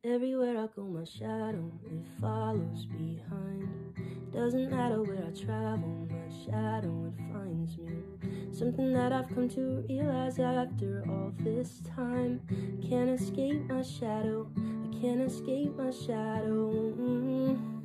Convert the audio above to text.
Everywhere I go, my shadow, it follows behind. Doesn't matter where I travel, my shadow, it finds me. Something that I've come to realize after all this time. Can't escape my shadow, I can't escape my shadow.